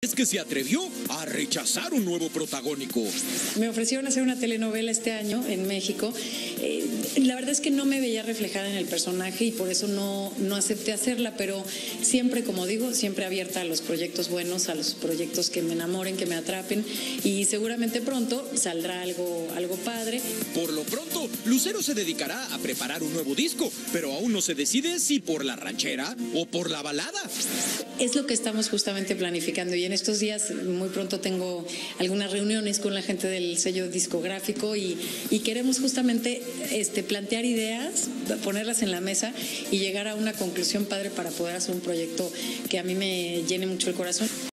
Es que se atrevió a rechazar un nuevo protagónico. Me ofrecieron hacer una telenovela este año en México. La verdad es que no me veía reflejada en el personaje y por eso no acepté hacerla, pero siempre, como digo, siempre abierta a los proyectos buenos, a los proyectos que me enamoren, que me atrapen, y seguramente pronto saldrá algo padre. Por lo pronto, Lucero se dedicará a preparar un nuevo disco, pero aún no se decide si por la ranchera o por la balada. Es lo que estamos justamente planificando y en estos días muy pronto tengo algunas reuniones con la gente del sello discográfico y queremos justamente plantear ideas, ponerlas en la mesa y llegar a una conclusión padre para poder hacer un proyecto que a mí me llene mucho el corazón.